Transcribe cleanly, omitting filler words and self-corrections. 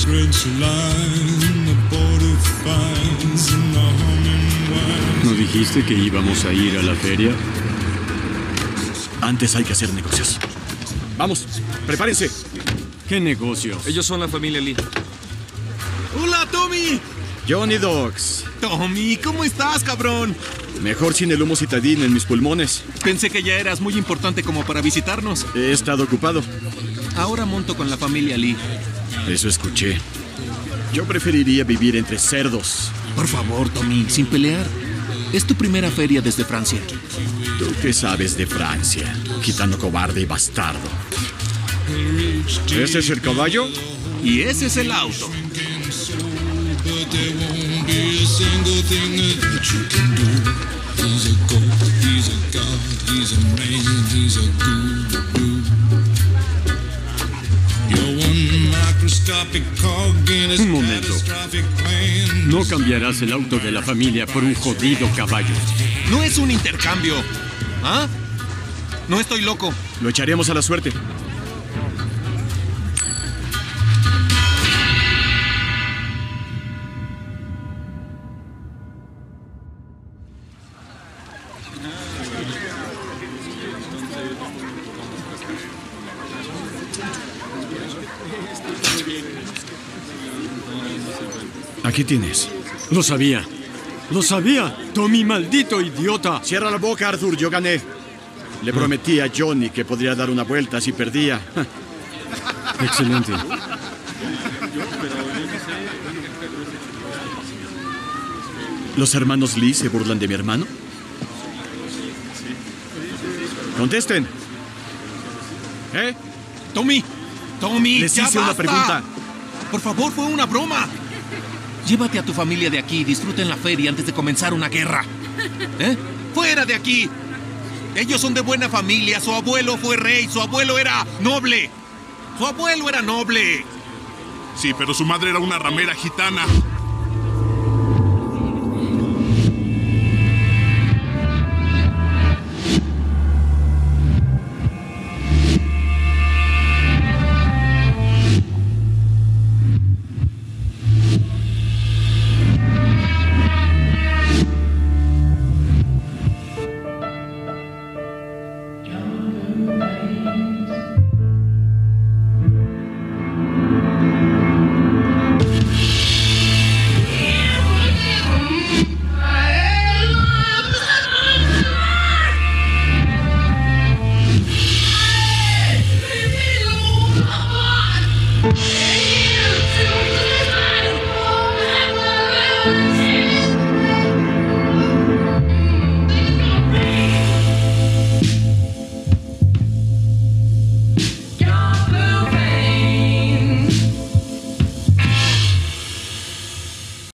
¿No dijiste que íbamos a ir a la feria? Antes hay que hacer negocios. Vamos, prepárense. ¿Qué negocios? Ellos son la familia Lee. ¡Hola, Tommy! Johnny Dogs. Tommy, ¿cómo estás, cabrón? Mejor sin el humo citadín en mis pulmones. Pensé que ya eras muy importante como para visitarnos. He estado ocupado. Ahora monto con la familia Lee. Eso escuché. Yo preferiría vivir entre cerdos. Por favor, Tommy, sin pelear. Es tu primera feria desde Francia. ¿Tú qué sabes de Francia? Gitano cobarde y bastardo. ¿Ese es el caballo? Y ese es el auto. Un momento. No cambiarás el auto de la familia por un jodido caballo. No es un intercambio. ¿Ah? No estoy loco. Lo echaremos a la suerte. Aquí tienes. Lo sabía. ¡Lo sabía! ¡Tommy, maldito idiota! Cierra la boca, Arthur. Yo gané. Le prometí a Johnny que podría dar una vuelta si perdía. Excelente. ¿Los hermanos Lee se burlan de mi hermano? ¡Contesten! Tommy, Les ya hice una basta. pregunta. Por favor, fue una broma. Llévate a tu familia de aquí y disfruten la feria antes de comenzar una guerra. ¡Fuera de aquí! Ellos son de buena familia. Su abuelo fue rey. Su abuelo era noble. Su abuelo era noble. Sí, pero su madre era una ramera gitana.